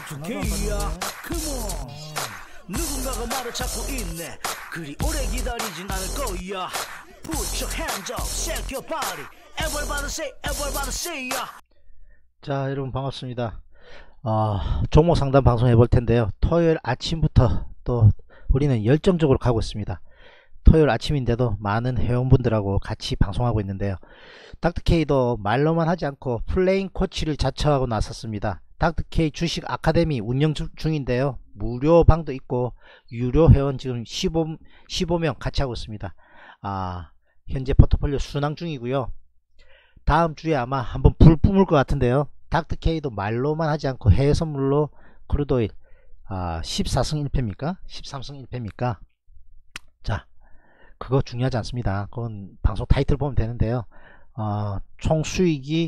닥터케이야 컴온 누군가가 말을 찾고 있네 그리 오래 기다리진 않을 거야 Put your hands up, shake your body everybody say ya. 자, 여러분 반갑습니다. 종목 상담 방송 해볼 텐데요. 토요일 아침부터 또 우리는 열정적으로 가고 있습니다. 토요일 아침인데도 많은 회원분들하고 같이 방송하고 있는데요. 닥터케이도 말로만 하지 않고 플레잉 코치를 자처하고 나섰습니다. 닥터케이 주식 아카데미 운영 중인데요. 무료 방도 있고 유료 회원 지금 15명 같이 하고 있습니다. 현재 포트폴리오 순항 중이고요. 다음 주에 아마 한번 불 뿜을 것 같은데요. 닥터케이도 말로만 하지 않고 해외 선물로 크루드오일 14승 1패입니까? 13승 1패입니까? 자, 그거 중요하지 않습니다. 그건 방송 타이틀 보면 되는데요. 총 수익이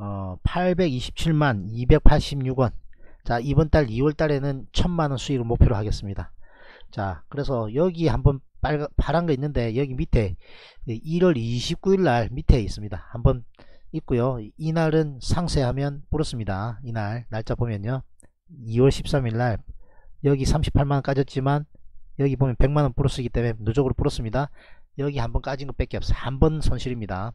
827만 286원. 자, 이번 달 2월 달에는 1000만원 수익을 목표로 하겠습니다. 자, 그래서 여기 한번 파란 거 있는데 여기 밑에 1월 29일 날 밑에 있습니다. 한번 있고요. 이날은 상세하면 부르습니다. 이날 날짜 보면요. 2월 13일 날 여기 38만원 까졌지만 여기 보면 100만원 부르스기 때문에 누적으로 부르습니다. 여기 한번 까진 것 밖에 없어요. 한 번 손실입니다.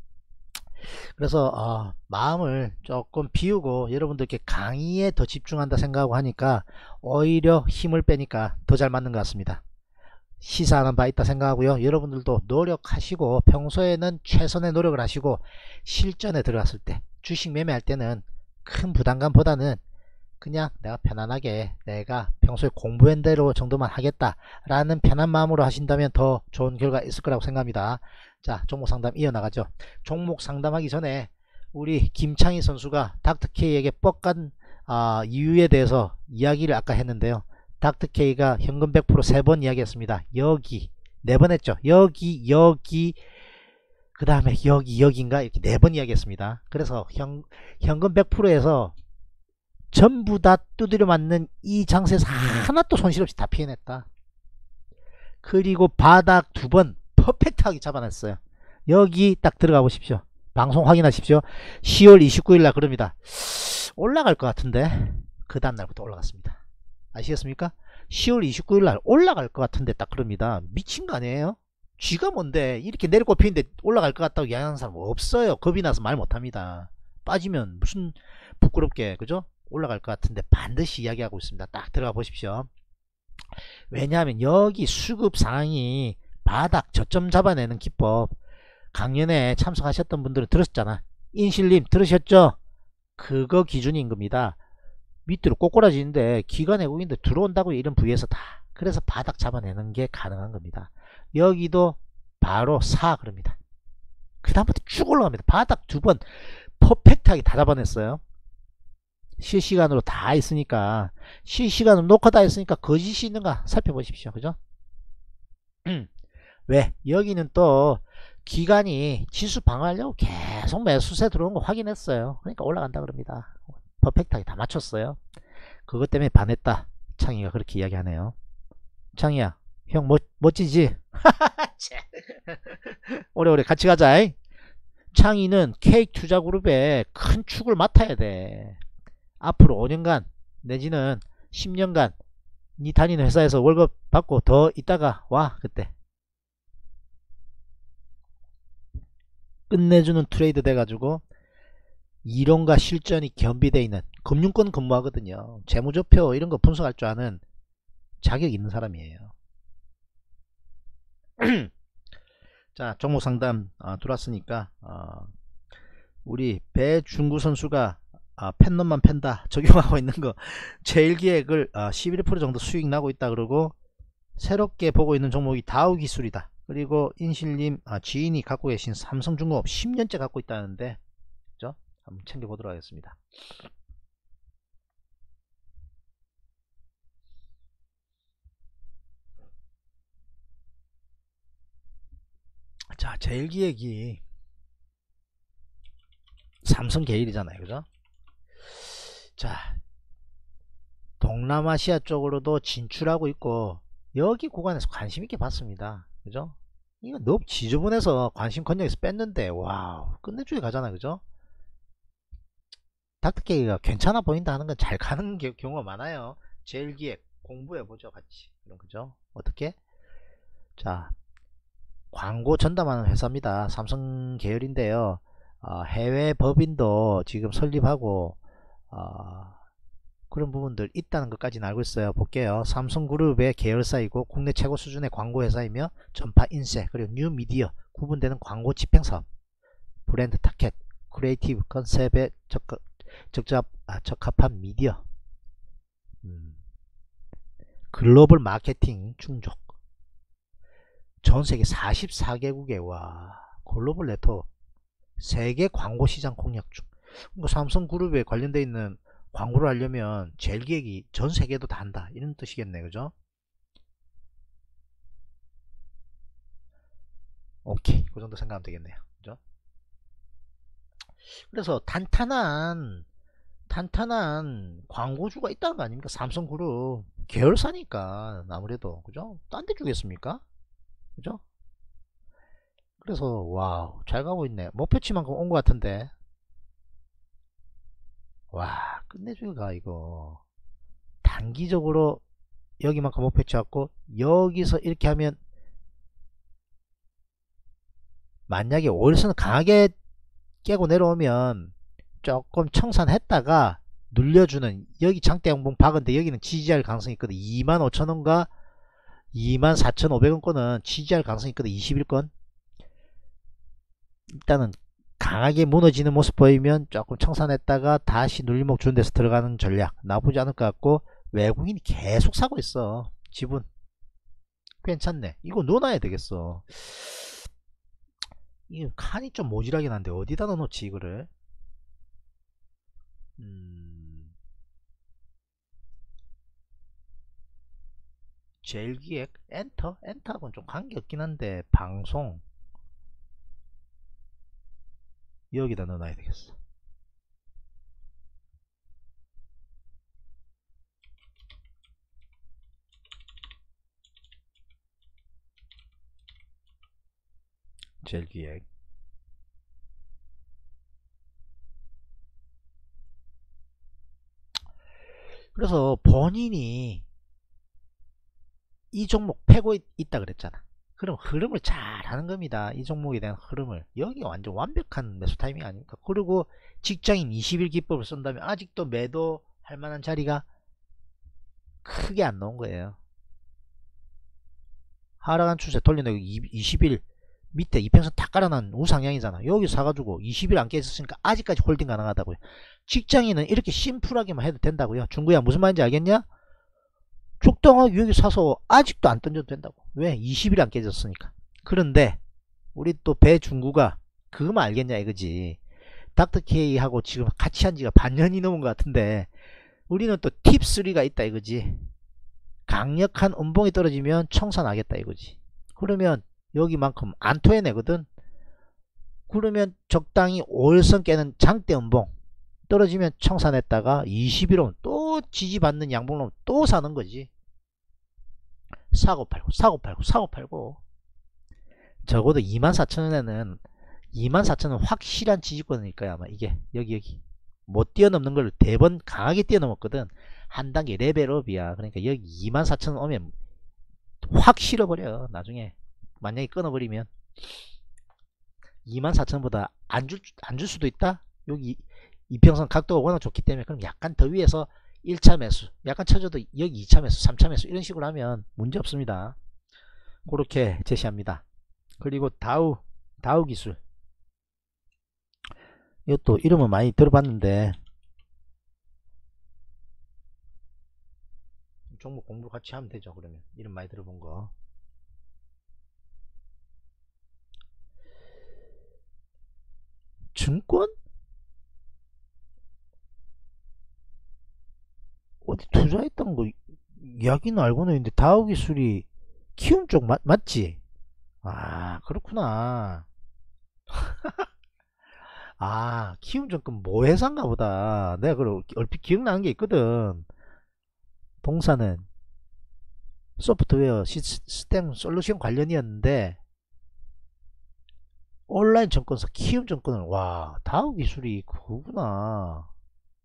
그래서 마음을 조금 비우고 여러분들께 강의에 더 집중한다 생각하고 하니까 오히려 힘을 빼니까 더 잘 맞는 것 같습니다. 시사하는 바 있다 생각하고요. 여러분들도 노력하시고 평소에는 최선의 노력을 하시고 실전에 들어갔을 때 주식 매매할 때는 큰 부담감보다는 그냥 내가 편안하게 내가 평소에 공부한 대로 정도만 하겠다 라는 편한 마음으로 하신다면 더 좋은 결과 있을 거라고 생각합니다. 자, 종목 상담 이어나가죠. 종목 상담하기 전에 우리 김창희 선수가 닥터케이에게 뻑간 이유에 대해서 이야기를 아까 했는데요. 닥터케이가 현금 100% 3번 이야기했습니다. 여기 4번 했죠. 여기 그 다음에 여기인가 이렇게 4번 이야기했습니다. 그래서 현금 100%에서 전부 다 두드려 맞는 이 장세에서 하나도 손실 없이 다 피해냈다. 그리고 바닥 2번 퍼펙트하게 잡아냈어요. 여기 딱 들어가 보십시오. 방송 확인하십시오. 10월 29일 날 그럽니다. 올라갈 것 같은데 그 다음날부터 올라갔습니다. 아시겠습니까? 10월 29일 날 올라갈 것 같은데 딱 그럽니다. 미친 거 아니에요? 쥐가 뭔데 이렇게 내리고 피는데 올라갈 것 같다고 이야기하는 사람 없어요. 겁이 나서 말 못합니다. 빠지면 무슨 부끄럽게, 그죠? 올라갈 것 같은데 반드시 이야기하고 있습니다. 딱 들어가 보십시오. 왜냐하면 여기 수급 상황이 바닥 저점 잡아내는 기법 강연에 참석하셨던 분들은 들으셨잖아. 인실님 들으셨죠? 그거 기준인 겁니다. 밑으로 꼬꾸라지는데 기관 외국인들 들어온다고 이런 부위에서 다 그래서 바닥 잡아내는 게 가능한 겁니다. 여기도 바로 그럽니다. 그 다음부터 쭉 올라갑니다. 바닥 2번 퍼펙트하게 다 잡아냈어요. 실시간으로 다 있으니까 실시간으로 녹화 다 했으니까 거짓이 있는가 살펴보십시오. 그죠? 왜? 여기는 또 기관이 지수 방어하려고 계속 매수세 들어온 거 확인했어요. 그러니까 올라간다 그럽니다. 퍼펙트하게 다 맞췄어요. 그것 때문에 반했다. 창희가 그렇게 이야기하네요. 창희야, 형 멋지지? 오래오래 같이 가자. 창희는 K투자그룹의 큰 축을 맡아야 돼. 앞으로 5년간 내지는 10년간 니 다니는 회사에서 월급 받고 더 있다가 와. 그때 끝내주는 트레이드 돼가지고 이론과 실전이 겸비되어 있는 금융권 근무하거든요. 재무제표 이런 거 분석할 줄 아는 자격 있는 사람이에요. 자, 종목 상담 들어왔으니까 우리 배중구 선수가 펜놈만 펜다 적용하고 있는 거 제일기획을 11% 정도 수익 나고 있다 그러고 새롭게 보고 있는 종목이 다우기술이다. 그리고 인실님 지인이 갖고 계신 삼성중공업 10년째 갖고 있다는데 그죠? 한번 챙겨보도록 하겠습니다. 자, 제일기획이 삼성 계열이잖아요. 그죠? 자, 동남아시아 쪽으로도 진출하고 있고 여기 구간에서 관심 있게 봤습니다. 그죠? 이거 너무 지저분해서 관심 건영에서 뺐는데 와우 끝내주게 가잖아. 그죠? 닥터케이가 괜찮아 보인다 하는 건 잘 가는 경우가 많아요. 제일기획 공부해보죠 같이. 그럼 그죠? 어떻게? 자, 광고 전담하는 회사입니다. 삼성 계열인데요. 해외 법인도 지금 설립하고 그런 부분들 있다는 것까지는 알고 있어요. 볼게요. 삼성그룹의 계열사이고 국내 최고 수준의 광고 회사이며 전파 인쇄 그리고 뉴미디어 구분되는 광고 집행사업, 브랜드 타켓, 크리에이티브 컨셉에 적합한 미디어, 글로벌 마케팅 충족, 전세계 44개국에 와 글로벌 네트워크, 세계 광고 시장 공략 중. 삼성그룹에 관련되어 있는 광고를 하려면 제일기획이 전세계도 다 한다 이런 뜻이겠네. 그죠? 오케이, 그 정도 생각하면 되겠네요. 그죠? 그래서 탄탄한 광고주가 있다는 거 아닙니까? 삼성그룹 계열사니까 아무래도. 그죠? 딴 데 주겠습니까? 그죠? 그래서 와우, 잘 가고 있네. 목표치만큼 온 것 같은데. 와, 끝내주기가 이거 단기적으로 여기만큼 목표치 갖고 여기서 이렇게 하면, 만약에 월선을 강하게 깨고 내려오면 조금 청산했다가 눌려주는, 여기 장대 양봉 박은데 여기는 지지할 가능성이 있거든. 25,000원과 24,500원권은 지지할 가능성이 있거든. 21권. 일단은 강하게 무너지는 모습 보이면 조금 청산했다가 다시 눌림목 주는 데서 들어가는 전략 나쁘지 않을 것 같고, 외국인이 계속 사고 있어. 지분 괜찮네. 이거 넣어놔야 되겠어. 이 칸이 좀 모질하긴 한데 어디다 넣어놓지 이거를. 제일기획 엔터하고는 좀 관계없긴 한데, 방송 여기다 넣어놔야 되겠어. 제일기획. 그래서 본인이 이 종목 패고 있다 그랬잖아. 그럼 흐름을 잘 하는 겁니다. 이 종목에 대한 흐름을. 여기 완전 완벽한 매수 타이밍 아닙니까? 그리고 직장인 20일 기법을 쓴다면 아직도 매도 할 만한 자리가 크게 안 나온 거예요. 하락한 추세 돌려내고 20일 밑에 이평선 다 깔아놓은 우상향이잖아. 여기 사가지고 20일 안 깨졌으니까 아직까지 홀딩 가능하다고요. 직장인은 이렇게 심플하게만 해도 된다고요. 중구야, 무슨 말인지 알겠냐? 적당하게 여기 사서 아직도 안 던져도 된다고. 왜? 20일 안 깨졌으니까. 그런데 우리 또 배중구가 그거만 알겠냐 이거지. 닥터케이하고 지금 같이 한 지가 반년이 넘은 것 같은데, 우리는 또 팁3가 있다 이거지. 강력한 음봉이 떨어지면 청산하겠다 이거지. 그러면 여기만큼 안 토해내거든. 그러면 적당히 월선 깨는 장대 음봉 떨어지면 청산했다가 21원 또 지지받는 양봉론 또 사는 거지. 사고 팔고 적어도 24,000원에는 24,000원 확실한 지지권일 거야 아마. 이게 여기 못 뛰어넘는 걸 대번 강하게 뛰어넘었거든. 한 단계 레벨업이야. 그러니까 여기 24,000원 오면 확 실어버려. 나중에 만약에 끊어버리면 24,000원보다 안 줄 수도 있다. 여기 이평선 각도가 워낙 좋기 때문에. 그럼 약간 더 위에서 1차 매수 약간 쳐줘도 여기 2차 매수 3차 매수 이런 식으로 하면 문제 없습니다. 그렇게 제시합니다. 그리고 다우 기술, 이것도 이름은 많이 들어봤는데 종목 공부 같이 하면 되죠. 그러면 이름 많이 들어본 거. 증권? 어디 투자했던 거 이야기는 알고는 있는데, 다우 기술이 키움 쪽 맞지? 아, 그렇구나. 아, 키움 증권 뭐 회사인가 보다. 내가 그걸 얼핏 기억나는 게 있거든. 동사는 소프트웨어 시스템 솔루션 관련이었는데, 온라인 증권사 키움 증권은, 와, 다우 기술이 그거구나.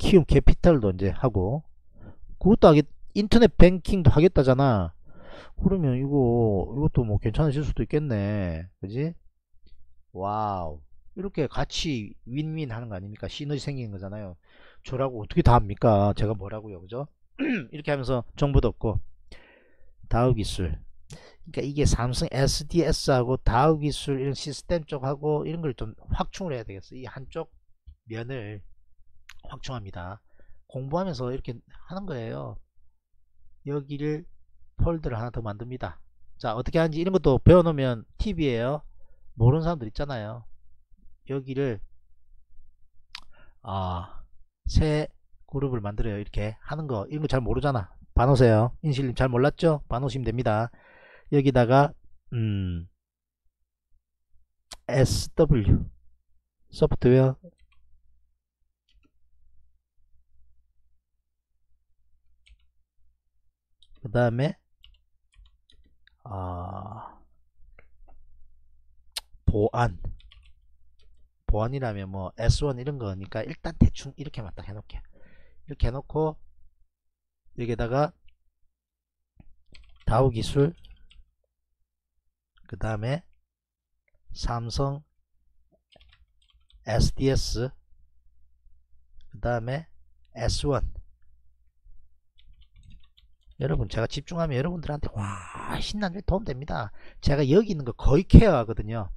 키움 캐피탈도 이제 하고, 그것도 하겠, 인터넷 뱅킹도 하겠다잖아. 그러면 이것도 뭐 괜찮아질 수도 있겠네. 그지? 와우. 이렇게 같이 윈윈 하는 거 아닙니까? 시너지 생기는 거잖아요. 저라고 어떻게 다 합니까? 제가 뭐라고요, 그죠? 이렇게 하면서 정보도 없고. 다우 기술. 그러니까 이게 삼성 SDS하고 다우 기술 이런 시스템 쪽하고 이런 걸 좀 확충을 해야 되겠어. 이 한쪽 면을 확충합니다. 공부하면서 이렇게 하는 거예요. 여기를 폴더를 하나 더 만듭니다. 자, 어떻게 하는지 이런 것도 배워놓으면 팁이에요. 모르는 사람들 있잖아요. 여기를 새 그룹을 만들어요. 이렇게 하는 거 이런 거 잘 모르잖아. 봐놓으세요. 인실님 잘 몰랐죠? 봐놓으시면 됩니다. 여기다가 SW 소프트웨어 그 다음에 보안이라면 뭐 S1 이런 거니까 일단 대충 이렇게만 딱 해놓게. 이렇게 해놓고 여기다가 다우 기술 그 다음에 삼성 SDS 그 다음에 S1. 여러분 제가 집중하면 여러분들한테 와 신나게 도움됩니다. 제가 여기 있는 거 거의 케어하거든요.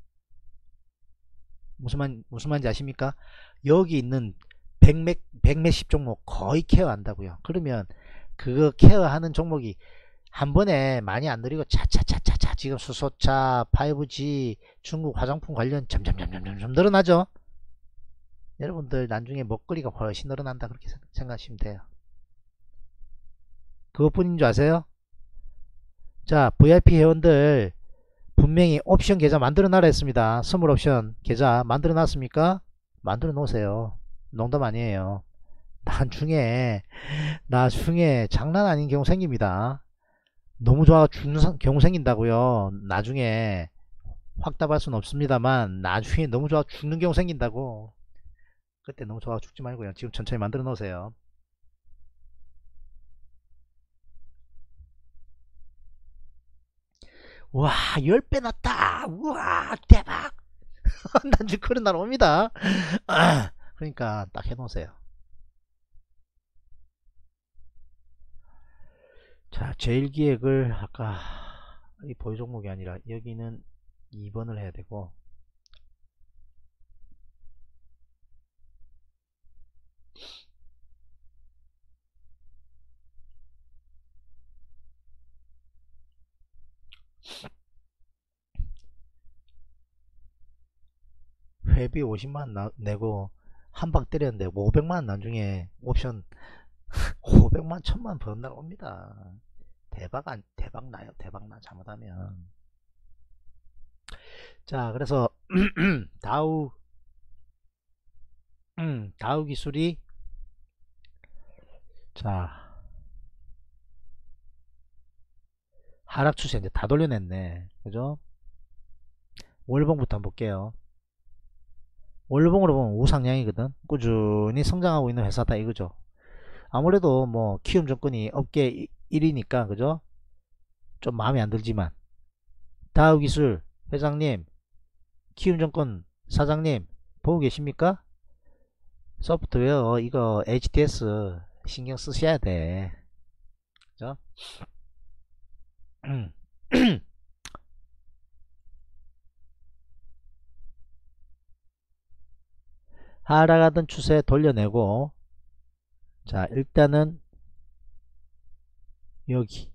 무슨 말인지 아십니까? 여기 있는 백몇십 종목 거의 케어한다고요. 그러면 그거 케어하는 종목이 한 번에 많이 안 들이고 차차차차차 지금 수소차 5G 중국 화장품 관련 점점 늘어나죠. 여러분들 나중에 먹거리가 훨씬 늘어난다 그렇게 생각하시면 돼요. 그것뿐인 줄 아세요? 자, VIP 회원들 분명히 옵션 계좌 만들어 놔라 했습니다. 선물 옵션 계좌 만들어 놨습니까? 만들어 놓으세요. 농담 아니에요. 나중에 장난 아닌 경우 생깁니다. 너무 좋아 죽는 경우 생긴다고요. 나중에 확답할 수는 없습니다만 나중에 너무 좋아 죽는 경우 생긴다고. 그때 너무 좋아 죽지 말고요. 지금 천천히 만들어 놓으세요. 와 10배 났다. 우와 대박. 난줄 그런 날 옵니다. 그러니까 딱 해놓으세요. 자, 제일기획을 아까 이 보유 종목이 아니라 여기는 2번을 해야 되고 회비 50만원 내고 한 방 때렸는데 500만원 나중에 옵션 500만 1000만 버는 날 옵니다. 대박 나요. 대박 나 잘못하면. 자, 그래서 다우 기술이 자 하락 추세 이제 다 돌려냈네. 그죠? 월봉부터 한번 볼게요. 월봉으로 보면 우상향이거든. 꾸준히 성장하고 있는 회사다 이거죠. 아무래도 뭐 키움증권이 업계 1위니까 그죠? 좀 마음에 안 들지만 다우기술 회장님, 키움증권 사장님 보고 계십니까? 소프트웨어 이거 HTS 신경 쓰셔야 돼. 그죠? 하락하던 추세 돌려내고 자 일단은 여기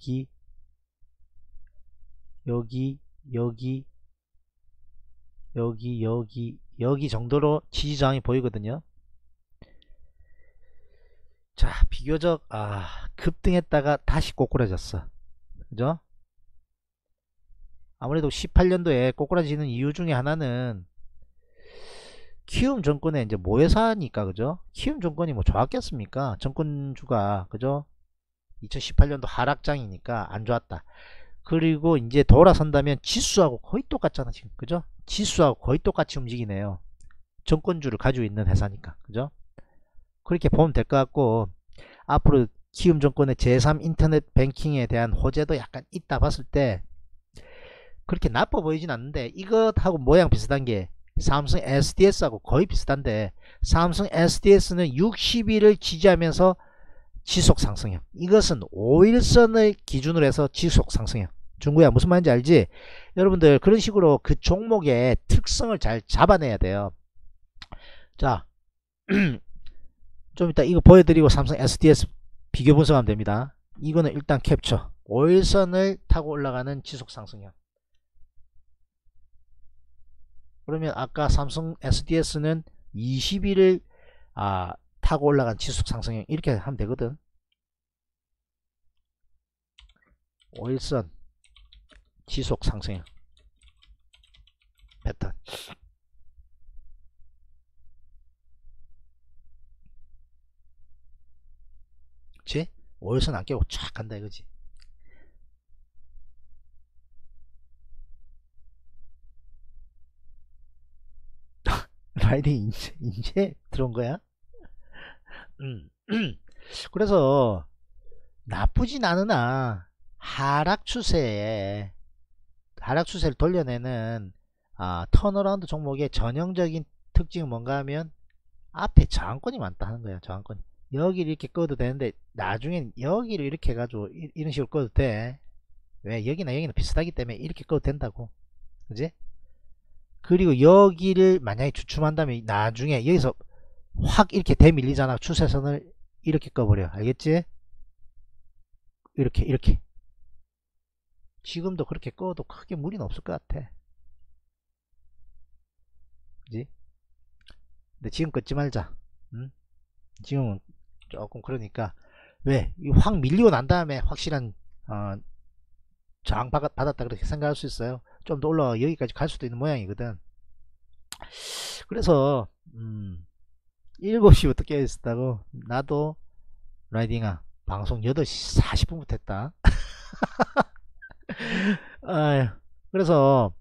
정도로 지지저항이 보이거든요. 자 비교적 급등했다가 다시 꼬꾸라졌어. 그죠? 아무래도 18년도에 꼬꾸라지는 이유 중에 하나는 키움증권의 이제 모회사니까 그죠? 키움증권이 뭐 좋았겠습니까? 증권주가 그죠? 2018년도 하락장이니까 안 좋았다. 그리고 이제 돌아선다면 지수하고 거의 똑같잖아 지금 그죠? 지수하고 거의 똑같이 움직이네요. 증권주를 가지고 있는 회사니까 그죠? 그렇게 보면 될 것 같고, 앞으로 키움증권의 제3 인터넷 뱅킹에 대한 호재도 약간 있다 봤을 때 그렇게 나빠 보이진 않는데, 이것하고 모양 비슷한 게 삼성 SDS하고 거의 비슷한데, 삼성 SDS는 60일을 지지하면서 지속 상승형, 이것은 5일선을 기준으로 해서 지속 상승형. 중구야, 무슨 말인지 알지? 여러분들 그런 식으로 그 종목의 특성을 잘 잡아내야 돼요. 자, 좀 이따 이거 보여드리고 삼성 SDS 비교 분석하면 됩니다. 이거는 일단 캡처, 5일선을 타고 올라가는 지속 상승형. 그러면 아까 삼성 SDS는 20일을 타고 올라간 지속 상승형, 이렇게 하면 되거든. 5일선 지속 상승형 패턴. 그치? 5일선 안 깨고 쫙 간다 이거지. 라이딩 이제 들어온 거야? 그래서 나쁘진 않으나 하락 추세를 돌려내는 턴어라운드 종목의 전형적인 특징은 뭔가 하면 앞에 저항권이 많다 하는 거야. 저항권이 여기를 이렇게 꺼도 되는데 나중엔 여기를 이렇게 해가지고 이런 식으로 꺼도 돼. 왜? 여기나 여기는 비슷하기 때문에 이렇게 꺼도 된다고. 그지? 그리고 여기를 만약에 주춤한다면 나중에 여기서 확 이렇게 대밀리잖아. 추세선을 이렇게 꺼버려. 알겠지? 이렇게 지금도 그렇게 꺼도 크게 무리는 없을 것 같아. 그지? 근데 지금 꺼지 말자. 응? 지금은 조금 그러니까. 왜? 확 밀리고 난 다음에 확실한 저항 받았다 그렇게 생각할 수 있어요. 좀 더 올라가 여기까지 갈 수도 있는 모양이거든. 그래서 7시부터 깨어있었다고. 나도 라이딩아 방송 8시 40분부터 했다. 그래서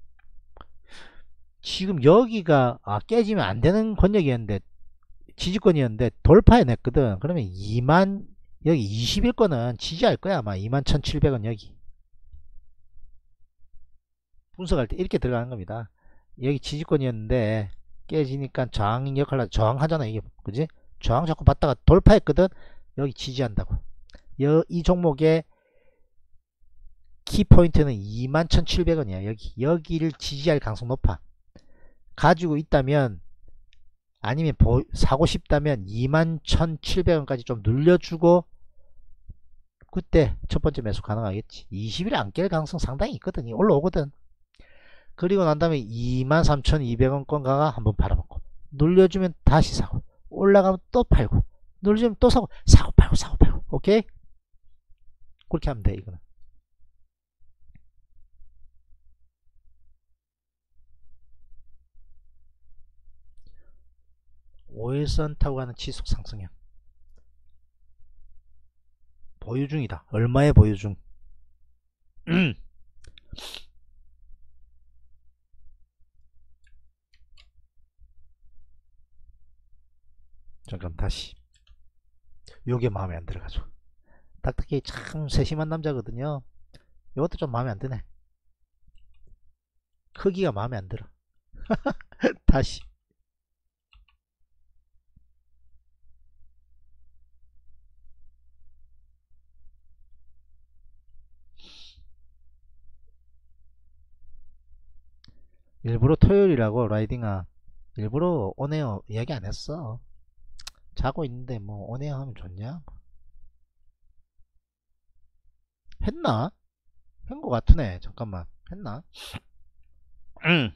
지금 여기가 깨지면 안 되는 권역이었는데, 지지권이었는데 돌파해냈거든. 그러면 2만, 여기 20일권은 지지할 거야. 아마 21,700원 여기 분석할 때 이렇게 들어가는 겁니다. 여기 지지권이었는데 깨지니까 저항 역할을 저항하잖아 이게. 그지? 저항 자꾸 받다가 돌파했거든. 여기 지지한다고. 이 종목의 키포인트는 21,700원이야 여기를 지지할 가능성 높아. 가지고 있다면, 아니면 사고 싶다면 21,700원까지 좀 늘려주고 그때 첫 번째 매수 가능하겠지. 20일 안 깰 가능성 상당히 있거든. 올라오거든. 그리고 난 다음에 23,200원권가가 한번 팔아먹고, 눌려주면 다시 사고, 올라가면 또 팔고, 눌려주면 또 사고, 사고 팔고. 오케이? 그렇게 하면 돼. 이거는 5일선 타고 가는 지속 상승형 보유 중이다. 얼마의 보유 중? 잠깐 다시. 요게 마음에 안 들어가지고. 딱딱히 참 세심한 남자거든요. 이것도 좀 마음에 안 드네. 크기가 마음에 안 들어. 다시. 일부러 토요일이라고 라이딩아 일부러 오네요 이야기 안 했어. 자고 있는데 뭐 오네요 하면 좋냐? 했나? 한 거 같으네. 잠깐만, 했나? 응,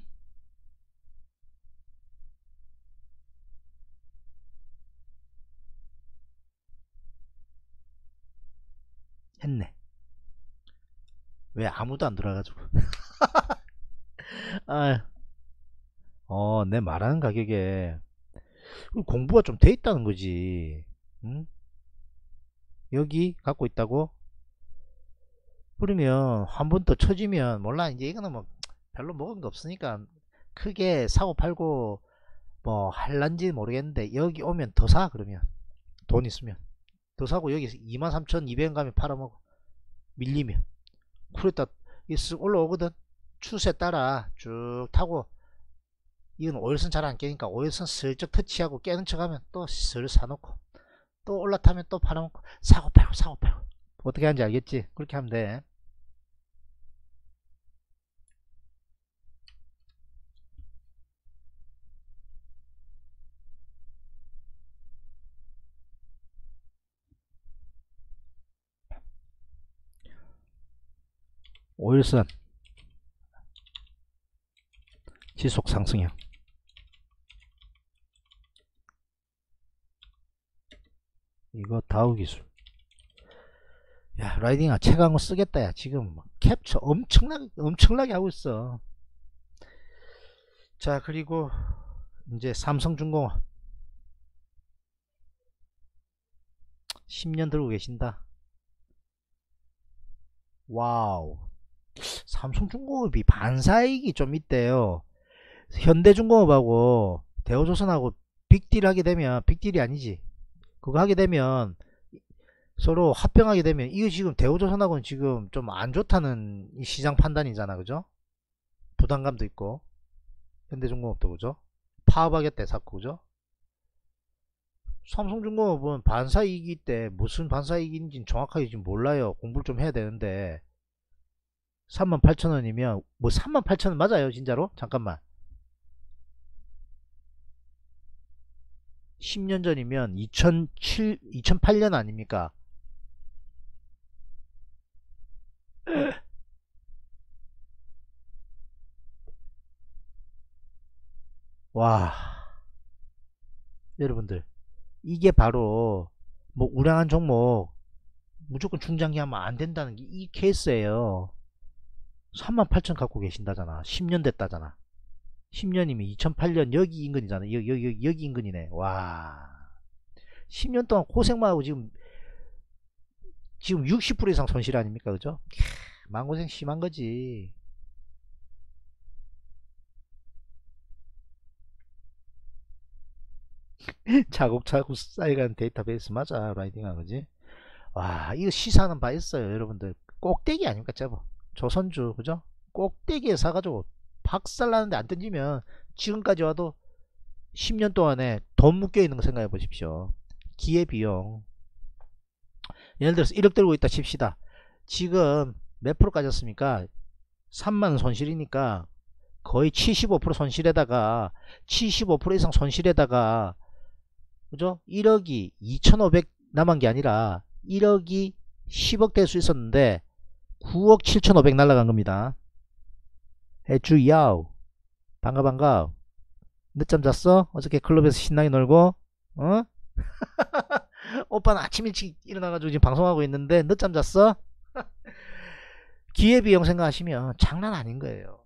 했네. 왜 아무도 안 들어가지고. 아, 내 말하는 가격에 공부가 좀 돼 있다는 거지. 응? 여기 갖고 있다고? 그러면 한 번 더 쳐지면 몰라. 이제 이거는 뭐 별로 먹은 거 없으니까 크게 사고 팔고 뭐 할란지 모르겠는데 여기 오면 더 사. 그러면 돈 있으면 더 사고 여기 23,200원 가면 팔아먹어. 밀리면 그랬다 쓱 올라오거든. 추세 따라 쭉 타고 이건 5일선 잘 안 깨니까 5일선 슬쩍 터치하고 깨는 척하면 또 슬 사놓고 또 올라타면 또 팔아먹고 사고 팔고 사고 팔고. 어떻게 하는지 알겠지? 그렇게 하면 돼. 오일선 지속 상승형. 이거 다우 기술. 야, 라이딩아 최강거 쓰겠다. 야, 지금 캡처 엄청나게 하고 있어. 자, 그리고 이제 삼성중공업 10년 들고 계신다. 와우. 삼성중공업이 반사이익이 좀 있대요. 현대중공업하고 대우조선하고 빅딜 하게 되면, 빅딜이 아니지, 그거 하게 되면 서로 합병하게 되면 이거 지금 대우조선하고는 지금 좀 안 좋다는 이 시장 판단이잖아. 그죠? 부담감도 있고. 현대중공업도 그죠? 파업하겠대 자꾸. 그죠? 삼성중공업은 반사이익이 있대. 무슨 반사이익인지 정확하게 지금 몰라요. 공부를 좀 해야 되는데 38,000원이면 뭐 38,000원 맞아요 진짜로? 잠깐만. 10년 전이면 2008년 아닙니까? 와, 여러분들 이게 바로 뭐 우량한 종목 무조건 중장기 하면 안 된다는 게 이 케이스예요. 38,000 갖고 계신다잖아. 10년 됐다잖아. 10년이면 2008년 여기 인근이잖아. 여기 인근이네. 와, 10년 동안 고생만 하고 지금 60% 이상 손실 아닙니까? 그죠? 마음고생 심한 거지. 차곡차곡 쌓여가는 데이터베이스 맞아. 라이딩한 거지. 와, 이거 시사하는 바 있어요. 여러분들 꼭대기 아닙니까? 저거 조선주 그죠? 꼭대기에 사가지고 박살나는데 안 던지면 지금까지 와도 10년 동안에 돈 묶여있는 거 생각해 보십시오. 기회비용 예를 들어서 1억 들고 있다 칩시다. 지금 몇 프로 까졌습니까? 3만원 손실이니까 거의 75% 손실에다가 75% 이상 손실에다가 그죠? 1억이 2,500 남은 게 아니라 1억이 10억 될 수 있었는데 9억 7,500 날라간 겁니다. 해주 야우 반가. 늦잠 잤어? 어저께 클럽에서 신나게 놀고 어? 오빠는 아침 일찍 일어나가지고 지금 방송하고 있는데 늦잠 잤어? 기회비용 생각하시면 장난 아닌 거예요.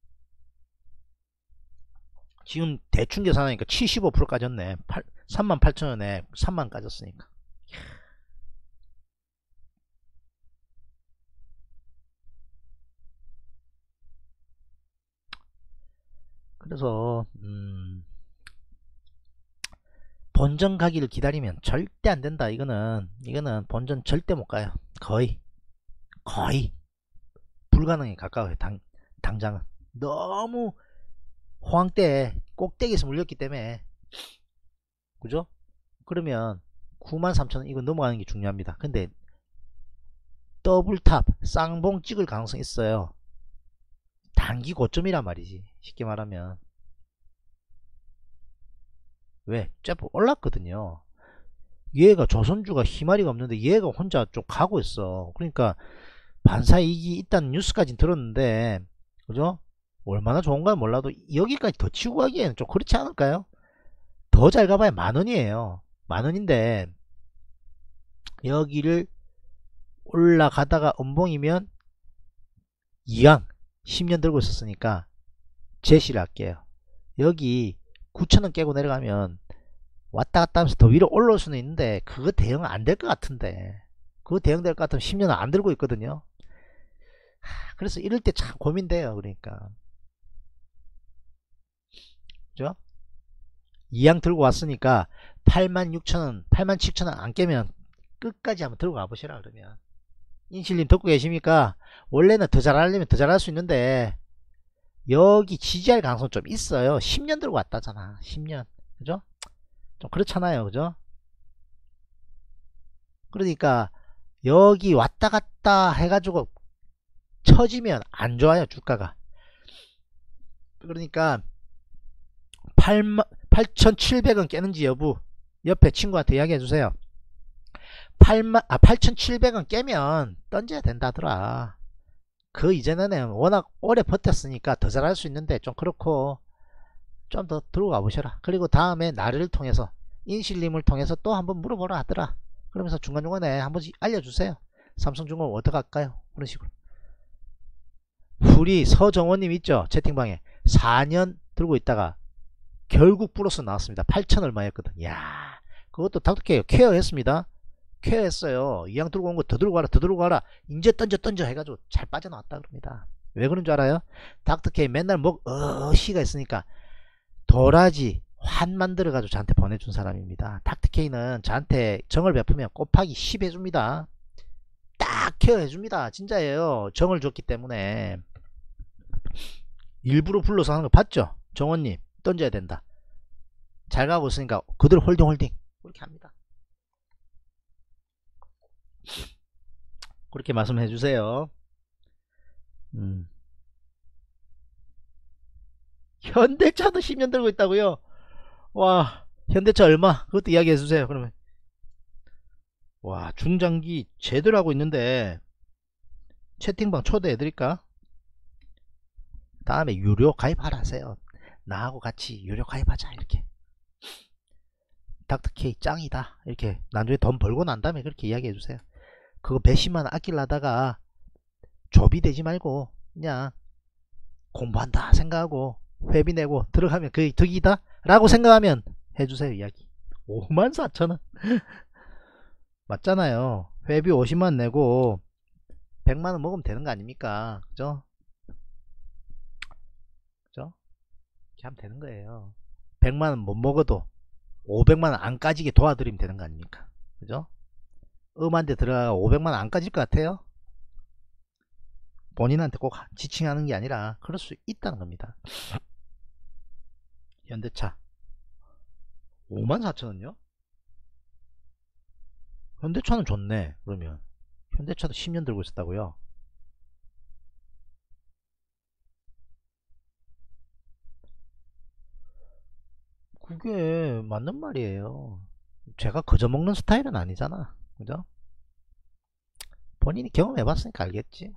지금 대충 계산하니까 75% 까졌네. 38,000원에 3만 까졌으니까. 그래서 본전 가기를 기다리면 절대 안 된다. 이거는 본전 절대 못 가요. 거의 불가능에 가까워요. 당장은 너무 호황대에 꼭대기에서 물렸기 때문에. 그죠? 그러면 93,000원 이거 넘어가는 게 중요합니다. 근데 더블탑 쌍봉 찍을 가능성이 있어요. 단기 고점이란 말이지. 쉽게 말하면. 왜? 쫙 올랐거든요. 얘가 조선주가 희마리가 없는데 얘가 혼자 좀 가고 있어. 그러니까 반사이익이 있다는 뉴스까지 들었는데 그죠? 얼마나 좋은가 몰라도 여기까지 더 치고 가기에는 좀 그렇지 않을까요? 더 잘 가봐야 만원이에요. 만원인데 여기를 올라가다가 음봉이면 이왕 10년 들고 있었으니까 제시를 할게요. 여기 9,000원 깨고 내려가면 왔다 갔다 하면서 더 위로 올라올 수는 있는데 그거 대응 안 될 것 같은데, 그거 대응될 것 같으면 10년은 안 들고 있거든요. 그래서 이럴 때 참 고민돼요. 그러니까 그죠? 이양 들고 왔으니까 86,000원 87,000원 안 깨면 끝까지 한번 들고 가보시라. 그러면 인실님 듣고 계십니까? 원래는 더 잘하려면 더 잘할 수 있는데 여기 지지할 가능성 좀 있어요. 10년 들고 왔다잖아. 10년. 그죠? 좀 그렇잖아요. 그죠? 그러니까 여기 왔다 갔다 해가지고 처지면 안 좋아요. 주가가. 그러니까 8,700원 깨는지 여부 옆에 친구한테 이야기해 주세요. 8,700원 깨면 던져야 된다더라. 그 이전에는 워낙 오래 버텼으니까 더 잘할 수 있는데 좀 그렇고 좀 더 들고 가보셔라. 그리고 다음에 나를 통해서 인실님을 통해서 또 한번 물어보라 하더라. 그러면서 중간중간에 한 번씩 알려주세요. 삼성중공 어떻게 할까요? 그런 식으로. 우리 서정원님 있죠? 채팅방에 4년 들고 있다가 결국 플러스 나왔습니다. 8천 얼마였거든. 야, 그것도 닥터케어 케어했습니다. 케어했어요. 이양 들고 온 거 더 들고 가라, 더 들고 가라. 이제 던져 해가지고 잘 빠져나왔다 그럽니다. 왜 그런 줄 알아요? 닥터케이 맨날 시가 있으니까 도라지 환 만들어가지고 저한테 보내준 사람입니다. 닥터케이는 저한테 정을 베푸면 곱하기 10 해줍니다. 딱 케어해줍니다. 진짜예요. 정을 줬기 때문에. 일부러 불러서 하는 거 봤죠? 정원님 던져야 된다. 잘 가고 있으니까 그대로 홀딩 그렇게 합니다. 그렇게 말씀해 주세요. 현대차도 10년 들고 있다고요? 와, 현대차 얼마? 그것도 이야기해 주세요. 그러면 와, 중장기 제대로 하고 있는데 채팅방 초대해 드릴까? 다음에 유료 가입하라 하세요. 나하고 같이 유료 가입하자. 이렇게 닥터케이 짱이다 이렇게 나중에 돈 벌고 난 다음에 그렇게 이야기해 주세요. 그거 몇십만 아끼려다가 조비 되지 말고 그냥 공부한다 생각하고 회비 내고 들어가면 그게 득이다 라고 생각하면 해주세요. 이야기 54,000원 맞잖아요. 회비 50만 내고 100만원 먹으면 되는 거 아닙니까? 그죠? 그죠? 이렇게 하면 되는 거예요. 100만원 못 먹어도 500만원 안 까지게 도와드리면 되는 거 아닙니까? 그죠? 음한테 들어가 500만원 안 까질 것 같아요? 본인한테 꼭 지칭하는 게 아니라 그럴 수 있다는 겁니다. 현대차 54,000원요? 현대차는 좋네. 그러면 현대차도 10년 들고 있었다고요? 그게 맞는 말이에요. 제가 그저 먹는 스타일은 아니잖아. 그죠? 본인이 경험해봤으니까 알겠지.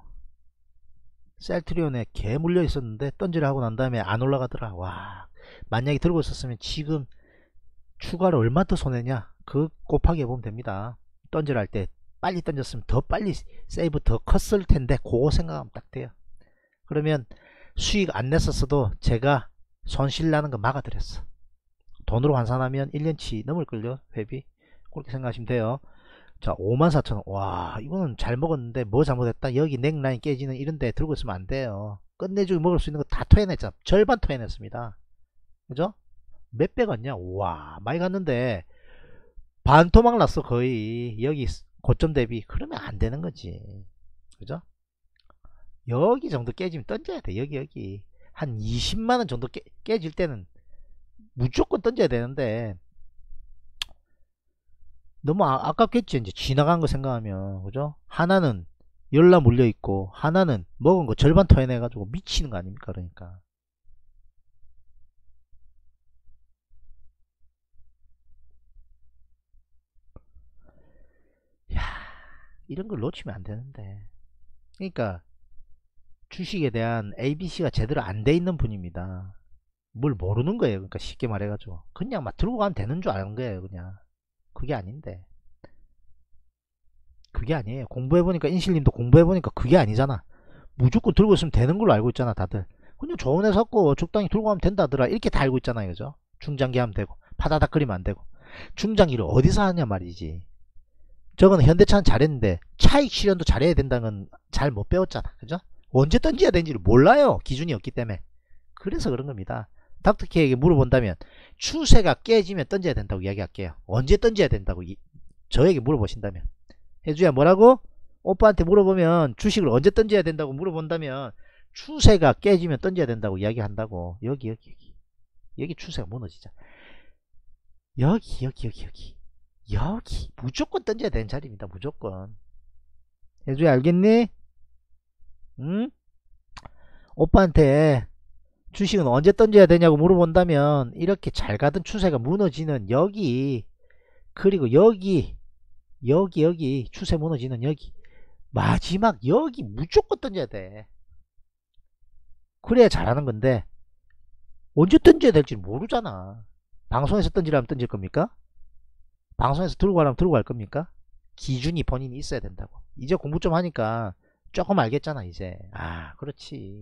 셀트리온에 개 물려 있었는데 던지를 하고 난 다음에 안 올라가더라. 와, 만약에 들고 있었으면 지금 추가로 얼마 더 손해냐? 그 곱하기 해보면 됩니다. 던지를 할 때 빨리 던졌으면 더 빨리 세이브 더 컸을 텐데 그거 생각하면 딱 돼요. 그러면 수익 안 냈었어도 제가 손실 나는 거 막아드렸어. 돈으로 환산하면 1년치 넘을걸요. 회비. 그렇게 생각하시면 돼요. 자, 54,000원. 와, 이거는 잘 먹었는데 뭐 잘못했다? 여기 넥라인 깨지는 이런데 들고 있으면 안 돼요. 끝내주고 먹을 수 있는 거 다 토해냈잖아. 절반 토해냈습니다. 그죠? 몇백 원냐? 와, 많이 갔는데 반토막 났어. 거의 여기 고점 대비. 그러면 안 되는 거지. 그죠? 여기 정도 깨지면 던져야 돼. 여기 한 20만원 정도 깨질 때는 무조건 던져야 되는데 너무 아깝겠지. 이제 지나간 거 생각하면. 그죠? 하나는 열라 물려있고 하나는 먹은 거 절반 토해내가지고 미치는 거 아닙니까? 그러니까 야, 이런 걸 놓치면 안 되는데. 그러니까 주식에 대한 ABC가 제대로 안 돼 있는 분입니다. 뭘 모르는 거예요. 그러니까 쉽게 말해가지고 그냥 막 들고 가면 되는 줄 아는 거예요. 그냥 그게 아닌데, 그게 아니에요. 공부해보니까, 인실님도 공부해보니까 그게 아니잖아. 무조건 들고 있으면 되는 걸로 알고 있잖아. 다들 그냥 좋은 애 샀고 적당히 들고 가면 된다더라 이렇게 다 알고 있잖아요. 그죠? 중장기 하면 되고 파다닥 끓이면 안 되고. 중장기를 어디서 하냐 말이지. 저거는 현대차는 잘했는데 차익 실현도 잘해야 된다는 건 잘 못 배웠잖아. 그죠? 언제 던져야 되는지를 몰라요. 기준이 없기 때문에. 그래서 그런 겁니다. 닥터케에게 물어본다면 추세가 깨지면 던져야 된다고 이야기할게요. 언제 던져야 된다고 저에게 물어보신다면. 해주야 뭐라고? 오빠한테 물어보면 주식을 언제 던져야 된다고 물어본다면 추세가 깨지면 던져야 된다고 이야기한다고. 여기 추세가 무너지자. 여기 무조건 던져야 되는 자리입니다. 무조건. 해주야 알겠니? 응? 오빠한테 주식은 언제 던져야 되냐고 물어본다면 이렇게 잘 가던 추세가 무너지는 여기, 그리고 여기 추세 무너지는 여기, 마지막 여기 무조건 던져야 돼. 그래야 잘하는 건데 언제 던져야 될지 모르잖아. 방송에서 던지라면 던질 겁니까? 방송에서 들고 가라면 들고 갈 겁니까? 기준이 본인이 있어야 된다고. 이제 공부 좀 하니까 조금 알겠잖아 이제. 아 그렇지.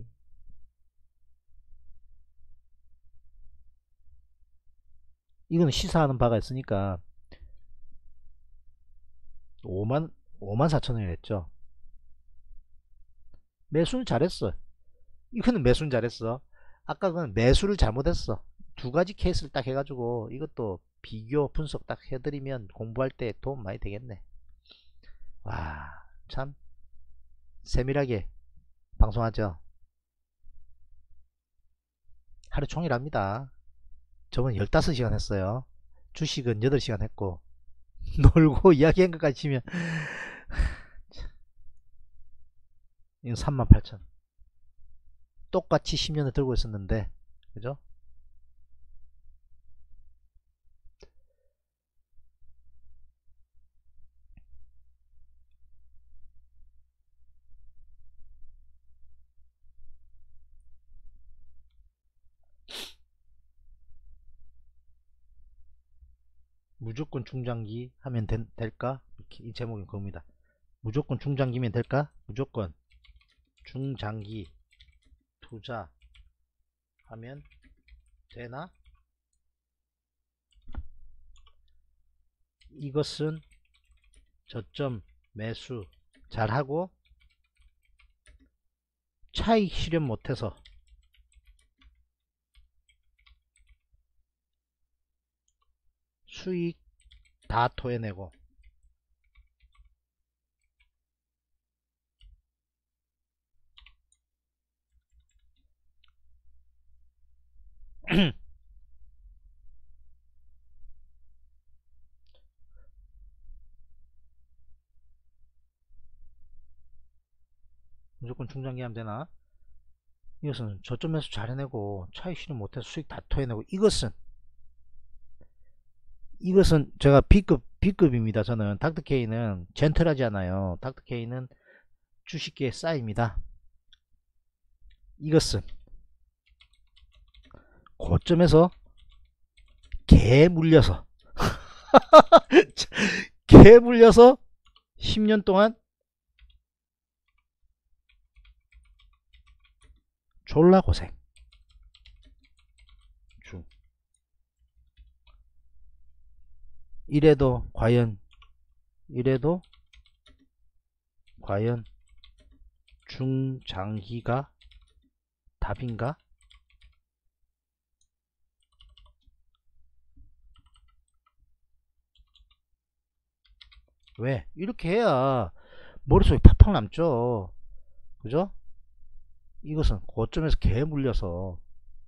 이거는 시사하는 바가 있으니까 5만 4천원이 했죠. 매수는 잘했어. 이거는 매수는 잘했어. 아까 그건 매수를 잘못했어. 두 가지 케이스를 딱 해가지고 이것도 비교 분석 딱 해드리면 공부할 때 도움 많이 되겠네. 와, 참 세밀하게 방송하죠. 하루 종일 합니다. 저번 15시간 했어요. 주식은 8시간 했고 놀고 이야기한 것까지 치면 이건 38,000. 똑같이 10년을 들고 있었는데 그죠? 무조건 중장기 하면 될까? 이렇게 이 제목이 그겁니다. 무조건 중장기면 될까? 무조건 중장기 투자하면 되나? 이것은 저점 매수 잘하고 차익 실현 못해서 수익 다 토해내고 무조건 중장기 하면 되나? 이것은 저점 매수 잘 해내고 차익 실현 못해서 수익 다 토해내고 이것은 제가 B급입니다. 저는 닥터케이는 젠틀하지 않아요. 닥터케이는 주식계의 싸입니다. 이것은 고점에서 개 물려서 개 물려서 10년 동안 졸라 고생 중. 이래도 과연 중장기가 답인가? 왜? 이렇게 해야 머릿속에 팍팍 남죠. 그죠? 이것은 고점에서 개 물려서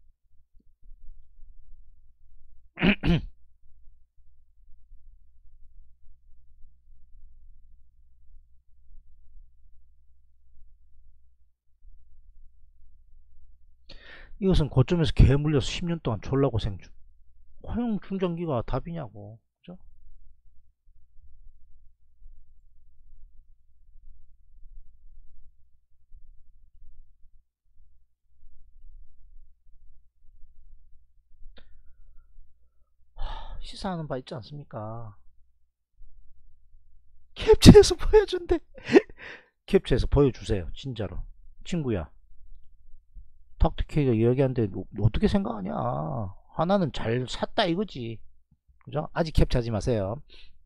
이것은 고점에서 개 물려서 10년 동안 졸라 고생 중. 과연 중장기가 답이냐고. 그죠? 시사하는 바 있지 않습니까? 캡처해서 보여준대. 캡처해서 보여주세요. 진짜로. 친구야. 닥터케이가 이야기하는데 어떻게 생각하냐. 하나는 잘 샀다 이거지. 그죠? 아직 캡처하지 마세요.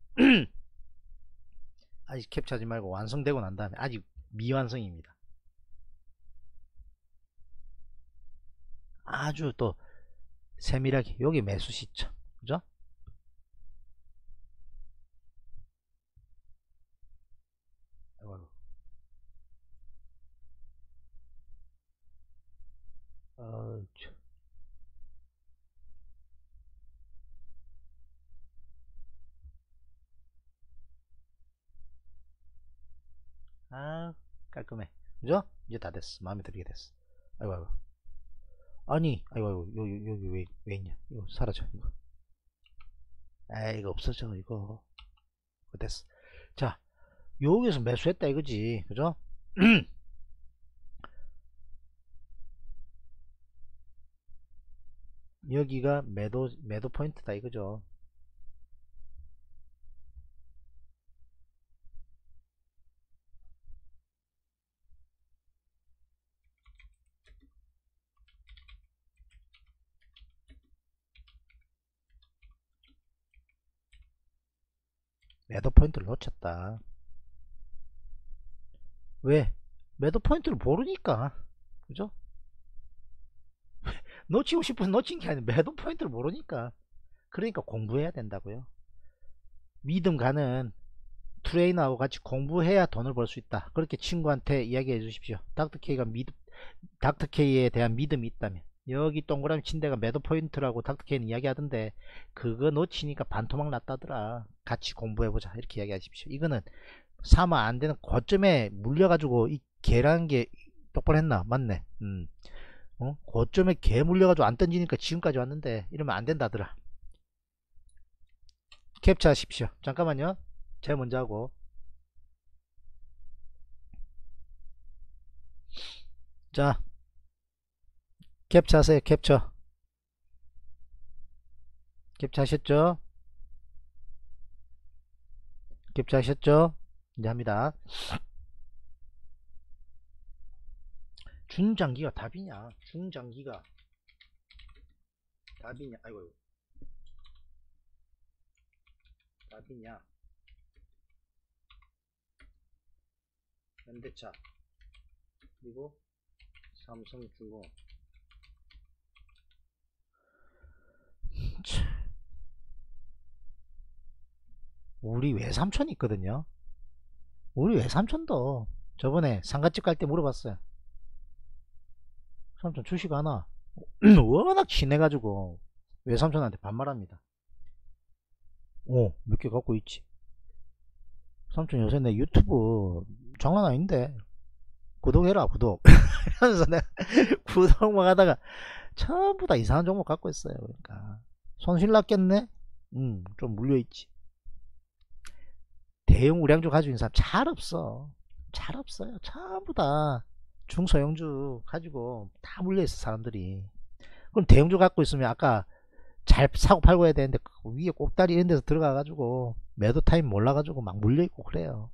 아직 캡처하지 말고 완성되고 난 다음에 아직 미완성입니다. 아주 또 세밀하게 여기 매수 시점, 그죠? 아이고, 참. 깔끔해, 그죠? 이제 다 됐어. 마음에 들게 됐어. 아이고, 아이고. 아니, 아이고, 아이고, 여기 왜 있냐? 이거 사라져, 이거. 이거 없어져, 이거. 됐어. 자, 여기서 매수했다 이거지, 그죠? 여기가 매도 포인트다 이거죠. 매도 포인트를 놓쳤다. 왜? 매도 포인트를 모르니까, 그죠? 놓치고 싶어서 놓친 게 아니라 매도 포인트를 모르니까. 그러니까 공부해야 된다고요. 믿음 가는 트레이너하고 같이 공부해야 돈을 벌 수 있다. 그렇게 친구한테 이야기해 주십시오. 닥터케이에 대한 믿음이 있다면. 여기 동그라미 친 데가 매도 포인트라고 닥터케이는 이야기하던데, 그거 놓치니까 반토막 났다더라. 같이 공부해보자, 이렇게 이야기하십시오. 이거는 사면 안 되는 고점에 물려가지고 이 개라는 게 똑바로 했나? 맞네. 고점에 개 물려가지고 안 던지니까 지금까지 왔는데 이러면 안 된다더라. 캡처하십시오. 잠깐만요. 제가 먼저 하고. 자, 캡처하세요. 캡처하셨죠? 캡처하셨죠? 이제 합니다. 중장기가 답이냐? 중장기가 답이냐? 아이고, 답이냐? 현대차 그리고 삼성중공. 우리 외삼촌이 있거든요. 우리 외삼촌도 저번에 상가집 갈 때 물어봤어요. 삼촌 주식 하나? 워낙 친해가지고 외삼촌한테 반말합니다. 몇 개 갖고 있지. 삼촌 요새 내 유튜브 장난 아닌데 구독해라, 구독. 이러면서 내가 구독만 하다가 전부 다 이상한 종목 갖고 있어요. 그러니까 손실 났겠네. 좀 물려있지. 대형 우량주 가지고 있는 사람 잘 없어. 잘 없어요. 전부 다 중소형주 가지고 다 물려있어 사람들이. 그럼 대형주 갖고 있으면 아까 잘 사고 팔고 해야 되는데 그 위에 꼭다리 이런 데서 들어가 가지고 매도 타임 몰라 가지고 막 물려있고 그래요.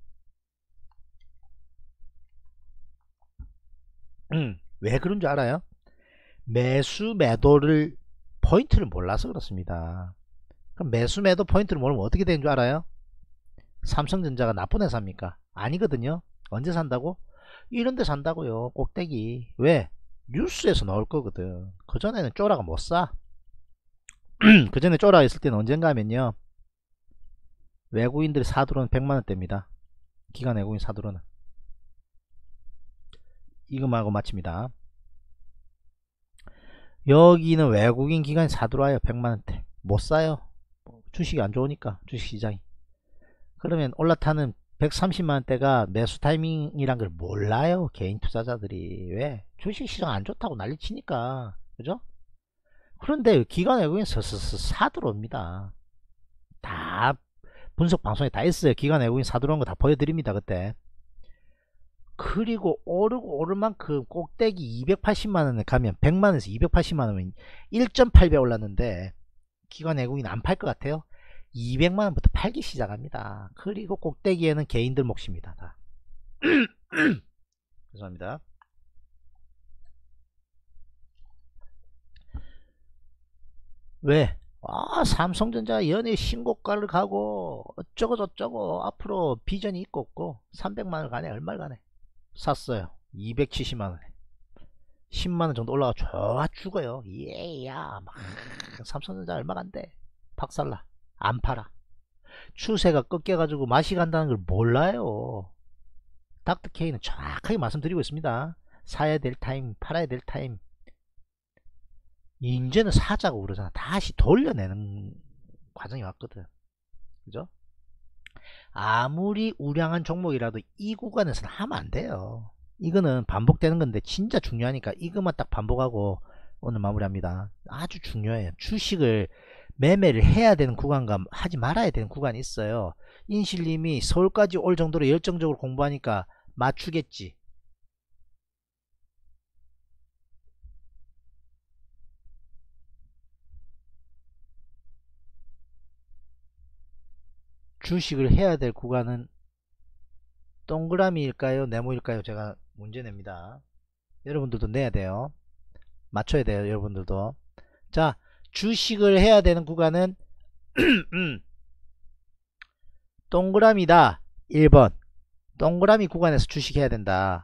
왜 그런 줄 알아요? 매수 매도를 포인트를 몰라서 그렇습니다. 그럼 매수 매도 포인트를 모르면 어떻게 되는 줄 알아요? 삼성전자가 나쁜 회사입니까? 아니거든요. 언제 산다고? 이런데 산다고요. 꼭대기. 왜? 뉴스에서 나올 거거든. 그전에는 쪼라가 못 사. 그전에 쪼라 있을 때는 언젠가 하면요, 외국인들이 사들어오는 100만원대입니다. 기관 외국인 사들어오는. 이거하고 마칩니다. 여기는 외국인 기관이 사들어와요. 100만원대 못 사요. 주식이 안 좋으니까, 주식시장이. 그러면 올라타는 130만원대가 매수 타이밍이란 걸 몰라요. 개인 투자자들이. 왜? 주식시장 안 좋다고 난리치니까. 그죠? 그런데 기관 외국인 서서서 사들어옵니다. 다 분석 방송에 다 있어요. 기관 외국인 사들어온 거 다 보여드립니다. 그때. 그리고 오르고 오를 만큼 꼭대기 280만원에 가면 100만원에서 280만원이면 1.8배 올랐는데 기관 외국인 안 팔 것 같아요? 200만원부터 팔기 시작합니다. 그리고 꼭대기에는 개인들 몫입니다. 다. 죄송합니다. 왜? 삼성전자 연일 신고가를 가고 어쩌고 저쩌고 앞으로 비전이 있고 없고 300만원 가네, 얼마를 가네. 샀어요. 270만원에. 10만원 정도 올라가 좋아 죽어요. 예야 막 삼성전자 얼마 간대 박살나 안 팔아. 추세가 꺾여가지고 맛이 간다는 걸 몰라요. 닥터케이는 정확하게 말씀드리고 있습니다. 사야 될 타임 팔아야 될 타임. 이제는 사자고 그러잖아. 다시 돌려내는 과정이 왔거든. 그죠? 아무리 우량한 종목이라도 이 구간에서는 하면 안 돼요. 이거는 반복되는 건데 진짜 중요하니까 이것만 딱 반복하고 오늘 마무리합니다. 아주 중요해요. 주식을 매매를 해야 되는 구간과 하지 말아야 되는 구간이 있어요. 인실님이 서울까지 올 정도로 열정적으로 공부하니까 맞추겠지. 주식을 해야 될 구간은 동그라미일까요 네모일까요? 제가 문제 냅니다. 여러분들도 내야 돼요. 맞춰야 돼요. 여러분들도. 자, 주식을 해야 되는 구간은 동그라미다. 1번 동그라미 구간에서 주식해야 된다.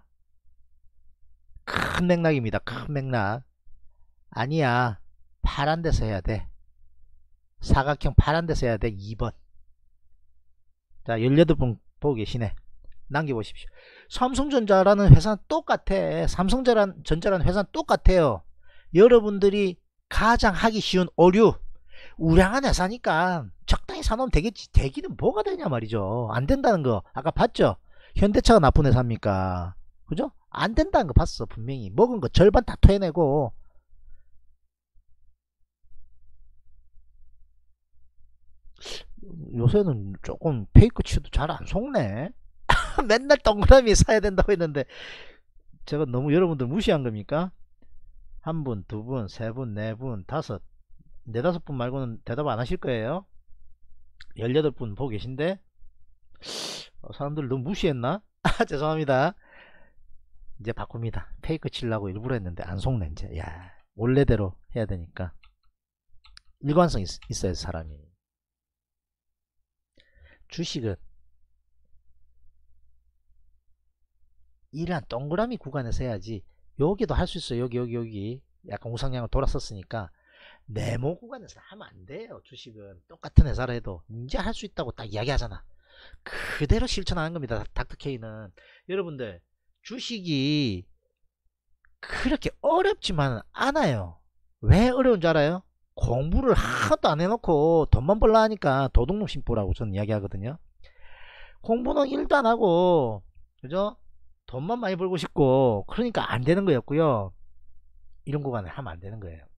큰 맥락입니다. 큰 맥락. 아니야, 파란 데서 해야 돼. 사각형 파란 데서 해야 돼. 2번. 자, 18분 보고 계시네. 남겨보십시오. 삼성전자라는 회사는 똑같아. 삼성전자라는 회사는 똑같아요. 여러분들이 가장 하기 쉬운 오류, 우량한 회사니까 적당히 사놓으면 되겠지. 되기는 뭐가 되냐 말이죠. 안 된다는 거 아까 봤죠. 현대차가 나쁜 회사입니까? 그죠? 안 된다는 거 봤어. 분명히 먹은 거 절반 다 토해내고. 요새는 조금 페이크 치도 잘 안 속네. 맨날 동그라미 사야 된다고 했는데 제가 너무 여러분들 무시한 겁니까? 한 분, 두 분, 세 분, 네 분, 다섯, 네다섯 분 말고는 대답 안 하실 거예요. 18분 보고 계신데 사람들 너무 무시했나? 죄송합니다. 이제 바꿉니다. 페이크 치려고 일부러 했는데 안 속네. 이제 야, 원래대로 해야 되니까 일관성 있어야 사람이. 주식은 이러한 동그라미 구간에서 해야지. 여기도 할 수 있어요. 여기 약간 우상향을 돌았었으니까 네모 구간에서 하면 안 돼요. 주식은 똑같은 회사라 해도 이제 할 수 있다고 딱 이야기하잖아. 그대로 실천하는 겁니다. 닥터케이는. 여러분들 주식이 그렇게 어렵지만 않아요. 왜 어려운 줄 알아요? 공부를 하나도 안 해놓고 돈만 벌라 하니까 도둑놈 심보라고 저는 이야기하거든요. 공부는 1도 안 하고, 그죠? 돈만 많이 벌고 싶고, 그러니까 안 되는 거였고요. 이런 구간을 하면 안 되는 거예요.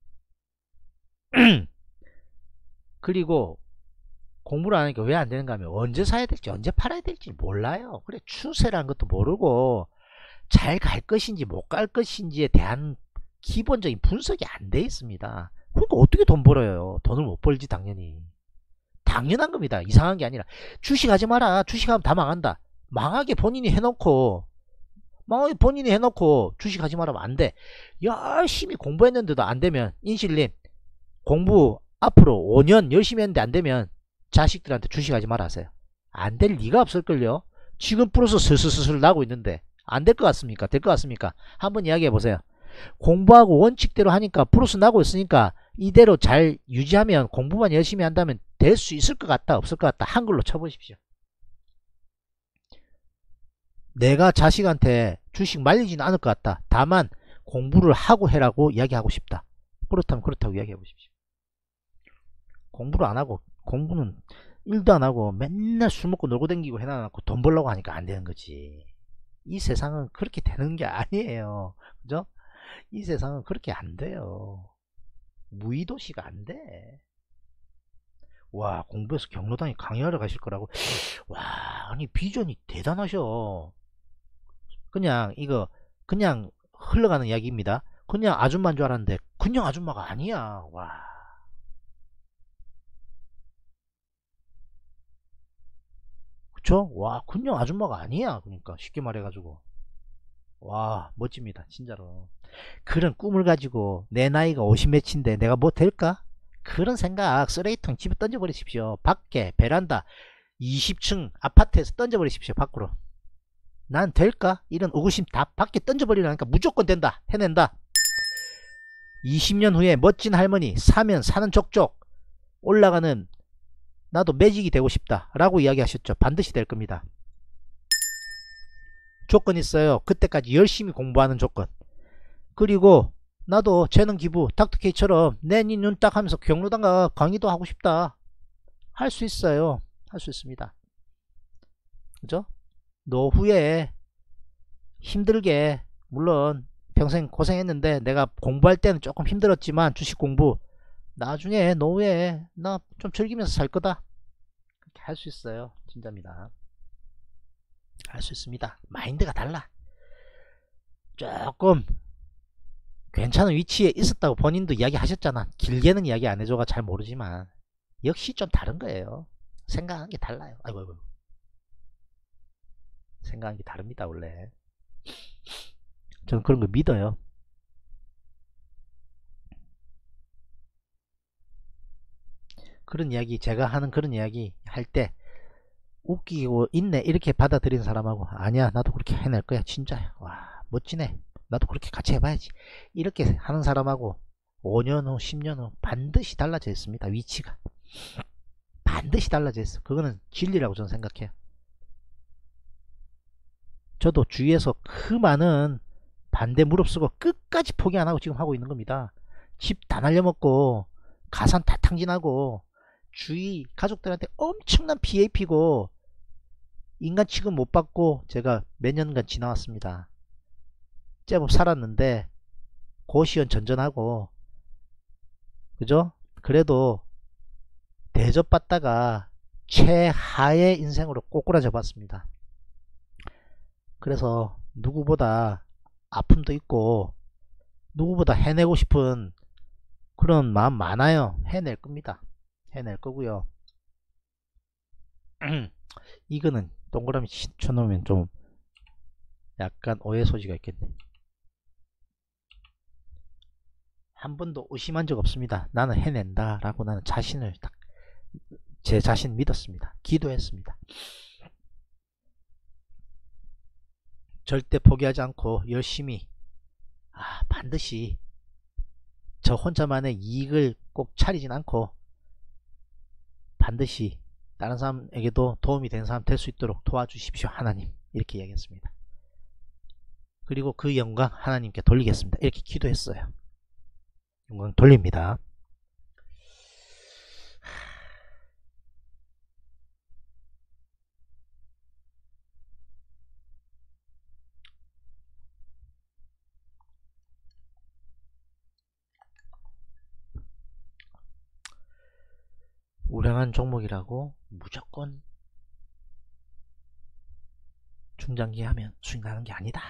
그리고 공부를 안 하니까 왜 안 되는가 하면 언제 사야 될지 언제 팔아야 될지 몰라요. 그래, 추세라는 것도 모르고 잘 갈 것인지 못 갈 것인지에 대한 기본적인 분석이 안 돼 있습니다. 그러니까 어떻게 돈 벌어요? 돈을 못 벌지. 당연히 당연한 겁니다. 이상한 게 아니라. 주식하지 마라. 주식하면 다 망한다. 망하게 본인이 해놓고 주식하지 말하면 안 돼. 열심히 공부했는데도 안 되면, 인실님 공부 앞으로 5년 열심히 했는데 안 되면 자식들한테 주식하지 말아 하세요. 안 될 리가 없을걸요. 지금 플러스 슬슬슬 나고 있는데 안 될 것 같습니까? 될 것 같습니까? 한번 이야기해 보세요. 공부하고 원칙대로 하니까 플러스 나고 있으니까 이대로 잘 유지하면, 공부만 열심히 한다면 될 수 있을 것 같다 없을 것 같다 한글로 쳐보십시오. 내가 자식한테 주식 말리지는 않을 것 같다. 다만 공부를 하고 해라고 이야기하고 싶다. 그렇다면 그렇다고 이야기해 보십시오. 공부를 안 하고, 공부는 1도 안 하고 맨날 술 먹고 놀고 댕기고 해놔놓고 돈 벌려고 하니까 안 되는 거지. 이 세상은 그렇게 되는 게 아니에요. 그죠? 이 세상은 그렇게 안 돼요. 무의도시가 안 돼. 와, 공부해서 경로당에 강의하러 가실 거라고. 와, 아니 비전이 대단하셔. 그냥 이거 그냥 흘러가는 이야기입니다. 그냥 아줌마인 줄 알았는데 그냥 아줌마가 아니야. 와, 그쵸? 와, 그냥 아줌마가 아니야. 그러니까 쉽게 말해가지고 와, 멋집니다. 진짜로. 그런 꿈을 가지고 내 나이가 50몇인데 내가 뭐 될까? 그런 생각 쓰레기통 집에 던져버리십시오. 밖에 베란다 20층 아파트에서 던져버리십시오. 밖으로. 난 될까? 이런 의구심 다 밖에 던져버리려니까 무조건 된다. 해낸다. 20년 후에 멋진 할머니 사면 사는 족족 올라가는 나도 매직이 되고 싶다 라고 이야기하셨죠. 반드시 될 겁니다. 조건 있어요. 그때까지 열심히 공부하는 조건. 그리고 나도 재능 기부 닥터케이처럼 내니 눈 딱 하면서 경로당 가 강의도 하고 싶다. 할 수 있어요. 할 수 있습니다. 그죠? 노후에 힘들게 물론 평생 고생했는데 내가 공부할 때는 조금 힘들었지만 주식 공부 나중에 노후에 나 좀 즐기면서 살 거다. 그렇게 할 수 있어요. 진짜입니다. 할 수 있습니다. 마인드가 달라. 조금 괜찮은 위치에 있었다고 본인도 이야기하셨잖아. 길게는 이야기 안 해줘가 잘 모르지만 역시 좀 다른 거예요. 생각하는 게 달라요. 아이고. 생각하는 게 다릅니다. 원래 저는 그런 거 믿어요. 그런 이야기 제가 하는 그런 이야기 할 때 웃기고 있네 이렇게 받아들이는 사람하고 아니야 나도 그렇게 해낼 거야 진짜야 와 멋지네 나도 그렇게 같이 해봐야지 이렇게 하는 사람하고 5년 후 10년 후 반드시 달라져 있습니다. 위치가 반드시 달라져 있어. 그거는 진리라고 저는 생각해요. 저도 주위에서 그 많은 반대 무릅쓰고 끝까지 포기 안하고 지금 하고 있는 겁니다. 집 다 날려먹고 가산 다 탕진하고 주위 가족들한테 엄청난 피해 입히고 인간 취급 못 받고 제가 몇 년간 지나왔습니다. 제법 살았는데 고시원 전전하고 그죠? 그래도 대접받다가 최하의 인생으로 꼬꾸라져 봤습니다. 그래서 누구보다 아픔도 있고 누구보다 해내고 싶은 그런 마음 많아요. 해낼 겁니다. 해낼 거고요. 이거는 동그라미 쳐놓으면 좀 약간 오해 소지가 있겠네. 한 번도 의심한 적 없습니다. 나는 해낸다 라고 나는 자신을 딱 제 자신 믿었습니다. 기도했습니다. 절대 포기하지 않고 열심히 반드시 저 혼자만의 이익을 꼭 차리진 않고 반드시 다른 사람에게도 도움이 되는 사람 될 수 있도록 도와주십시오 하나님 이렇게 이야기했습니다. 그리고 그 영광 하나님께 돌리겠습니다. 이렇게 기도했어요. 영광 돌립니다. 우량한 종목이라고 무조건 중장기 하면 수익 나는 게 아니다.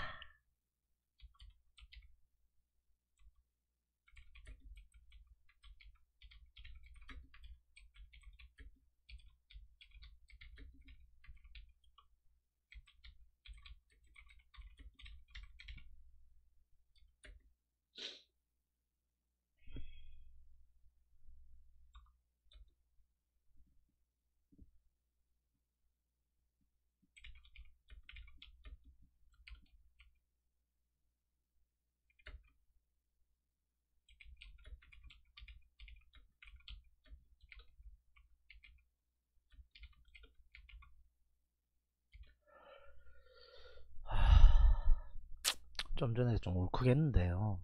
좀 전에 좀 울컥했는데요.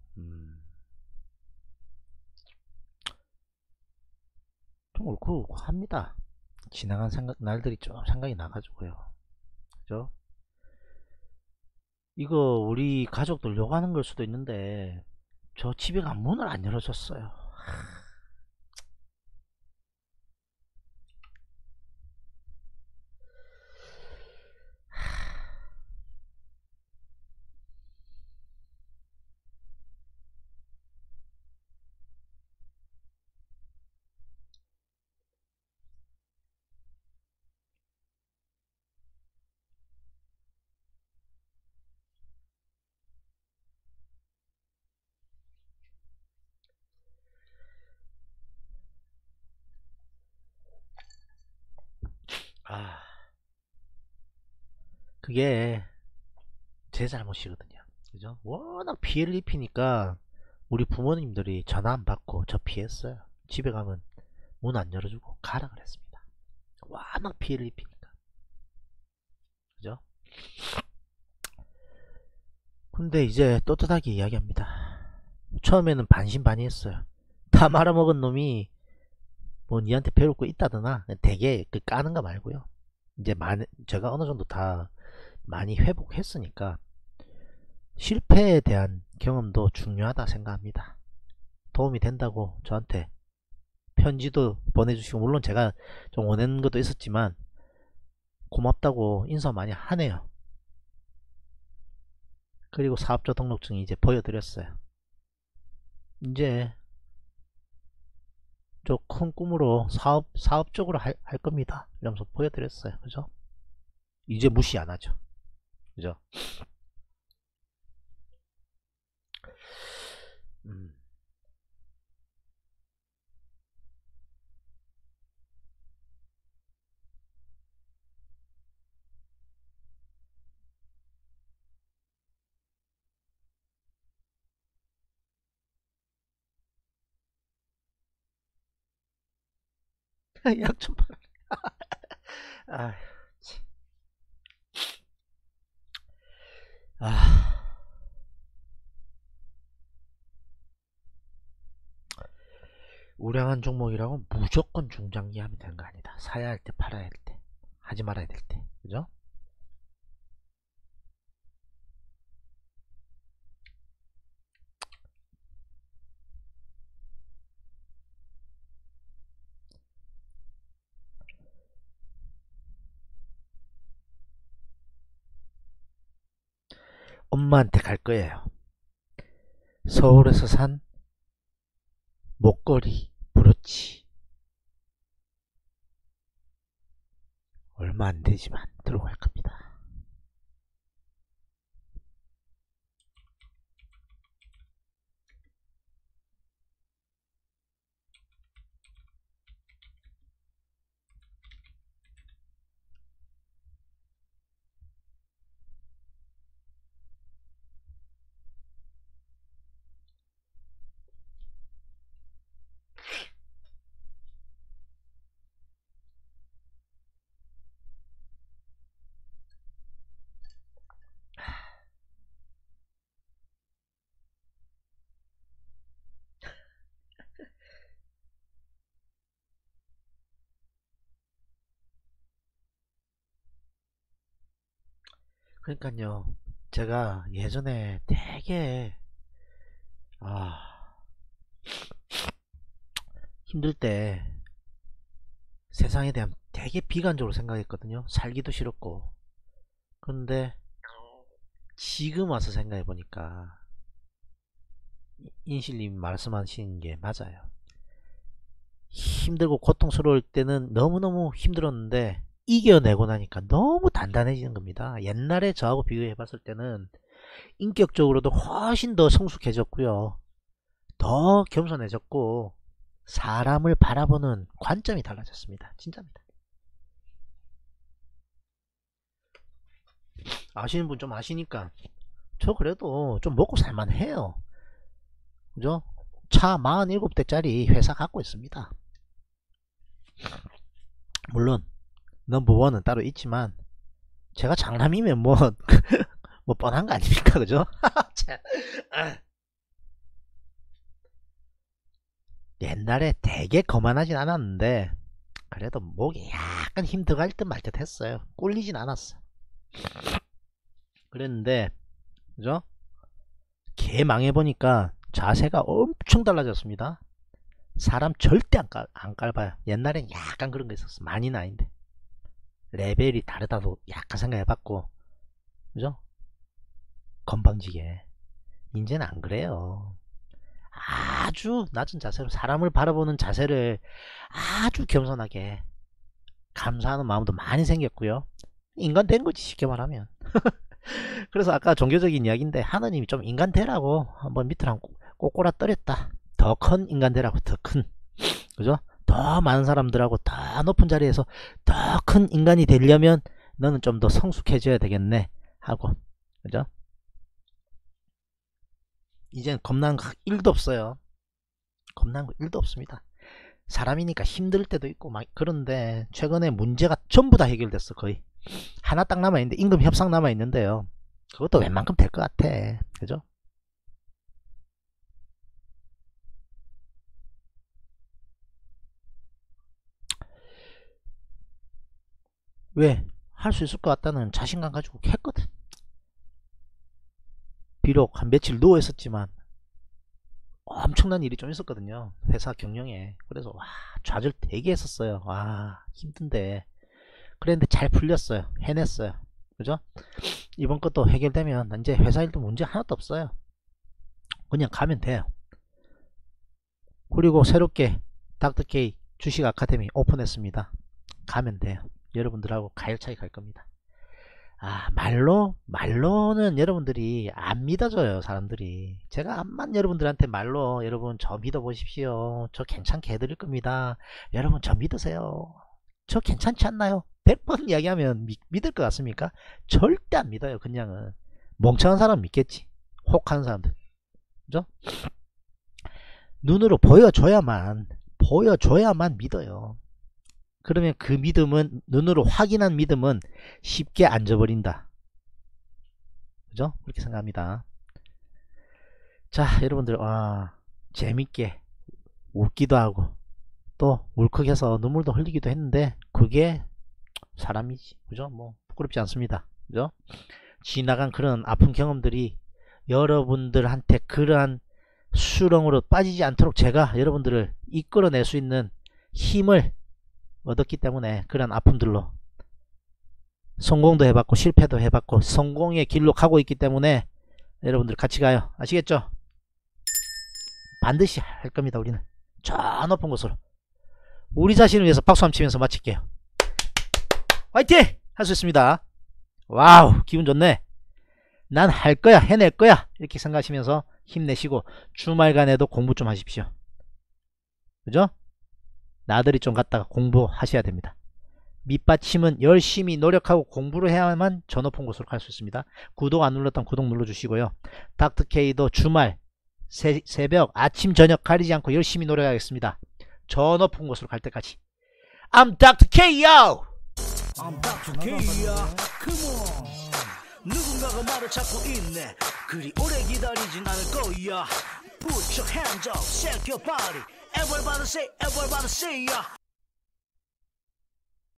좀 울컥합니다. 지나간 날들이 좀 생각이 나가지고요. 그죠? 이거 우리 가족들 욕하는 걸 수도 있는데 저 집에 가 문을 안 열어줬어요. 그게 제 잘못이거든요. 그죠? 워낙 피해를 입히니까 우리 부모님들이 전화 안 받고 저 피했어요. 집에 가면 문 안 열어주고 가라 그랬습니다. 워낙 피해를 입히니까. 그죠? 근데 이제 떳떳하게 이야기합니다. 처음에는 반신반의했어요. 다 말아먹은 놈이 뭐 니한테 배울 거 있다더나 되게 그 까는 거 말고요. 이제 제가 어느 정도 다 많이 회복했으니까 실패에 대한 경험도 중요하다 생각합니다. 도움이 된다고 저한테 편지도 보내주시고, 물론 제가 좀 원하는 것도 있었지만 고맙다고 인사 많이 하네요. 그리고 사업자 등록증이 이제 보여드렸어요. 이제 저 큰 꿈으로 사업적으로 할 겁니다. 이러면서 보여드렸어요. 그죠? 이제 무시 안 하죠. 그죠? 약 좀 팔아. 아, 아, 우량한 종목이라고 무조건 중장기 하면 되는 거 아니다. 사야 할 때 팔아야 할 때, 하지 말아야 될 때. 그죠? 엄마한테 갈 거예요. 서울에서 산 목걸이, 브로치. 얼마 안 되지만 들어갈 겁니다. 그러니까요, 제가 예전에 되게 힘들 때 세상에 대한 되게 비관적으로 생각했거든요. 살기도 싫었고. 그런데 지금 와서 생각해 보니까 인실님 말씀하시는 게 맞아요. 힘들고 고통스러울 때는 너무너무 힘들었는데 이겨내고 나니까 너무 단단해지는 겁니다. 옛날에 저하고 비교해 봤을 때는 인격적으로도 훨씬 더 성숙해졌고요. 더 겸손해졌고 사람을 바라보는 관점이 달라졌습니다. 진짜입니다. 아시는 분 좀 아시니까 저 그래도 좀 먹고 살만 해요. 그죠? 차 47대짜리 회사 갖고 있습니다. 물론 넘버원은 따로 있지만 제가 장남이면 뭐 뻔한 거 아닙니까? 그죠? 옛날에 되게 거만하진 않았는데 그래도 목이 약간 힘들어갈 듯 말 듯 했어요. 꿀리진 않았어. 그랬는데 그죠? 개 망해보니까 자세가 엄청 달라졌습니다. 사람 절대 안 깔봐요. 옛날엔 약간 그런 거 있었어. 많이는 아닌데 레벨이 다르다고 약간 생각해봤고, 그죠? 건방지게. 이제는 안 그래요. 아주 낮은 자세로 사람을 바라보는 자세를 아주 겸손하게 감사하는 마음도 많이 생겼고요. 인간 된 거지 쉽게 말하면. 그래서 아까 종교적인 이야기인데 하나님이 좀 인간 되라고 한번 밑으로 한 꼬꼬라 떨었다. 더 큰 인간 되라고. 더 큰. 그죠? 더 많은 사람들하고 더 높은 자리에서 더 큰 인간이 되려면 너는 좀 더 성숙해져야 되겠네 하고, 그죠? 이젠 겁나는 거 1도 없어요. 겁나는 거 1도 없습니다. 사람이니까 힘들 때도 있고 막 그런데 최근에 문제가 전부 다 해결됐어. 거의 하나 딱 남아있는데 임금 협상 남아있는데요. 그것도 웬만큼 될 것 같아. 그죠? 왜? 할 수 있을 것 같다는 자신감 가지고 했거든. 비록 한 며칠 누워있었지만 엄청난 일이 좀 있었거든요. 회사 경영에. 그래서 와, 좌절 되게 했었어요. 와, 힘든데. 그랬는데 잘 풀렸어요. 해냈어요. 그죠? 이번 것도 해결되면 이제 회사 일도 문제 하나도 없어요. 그냥 가면 돼요. 그리고 새롭게 닥터케이 주식 아카데미 오픈했습니다. 가면 돼요. 여러분들하고 가열차게 갈 겁니다. 아, 말로는 여러분들이 안 믿어줘요. 사람들이. 제가 암만 여러분들한테 말로 여러분 저 믿어보십시오, 저 괜찮게 해드릴 겁니다, 여러분 저 믿으세요, 저 괜찮지 않나요, 100번 이야기하면 믿을 것 같습니까? 절대 안 믿어요. 그냥은 멍청한 사람 믿겠지. 혹하는 사람들. 그죠? 눈으로 보여줘야만 믿어요. 그러면 그 믿음은, 눈으로 확인한 믿음은 쉽게 안 져버린다. 그죠? 그렇게 생각합니다. 자, 여러분들, 재밌게 웃기도 하고 또 울컥해서 눈물도 흘리기도 했는데 그게 사람이지. 그죠? 뭐 부끄럽지 않습니다. 그죠? 지나간 그런 아픈 경험들이 여러분들한테 그러한 수렁으로 빠지지 않도록 제가 여러분들을 이끌어낼 수 있는 힘을 얻었기 때문에, 그런 아픔들로 성공도 해봤고 실패도 해봤고 성공의 길로 가고 있기 때문에 여러분들 같이 가요. 아시겠죠? 반드시 할 겁니다. 우리는 저 높은 곳으로 우리 자신을 위해서 박수 한번 치면서 마칠게요. 화이팅! 할 수 있습니다. 와우, 기분 좋네. 난 할 거야, 해낼 거야, 이렇게 생각하시면서 힘내시고 주말간에도 공부 좀 하십시오. 그죠? 나들이 좀 갔다가 공부하셔야 됩니다. 밑받침은 열심히 노력하고 공부를 해야만 저 높은 곳으로 갈 수 있습니다. 구독 안 눌렀다면 구독 눌러주시고요. 닥터케이도 주말 새벽 아침 저녁 가리지 않고 열심히 노력하겠습니다. 저 높은 곳으로 갈 때까지. I'm Dr. K, yo! I'm Dr. K야. Come on. 누군가가 말을 찾고 있네. 그리 오래 기다리진 않을 거야. Put your hands up, shake your body. Everybody say, everybody say, yeah.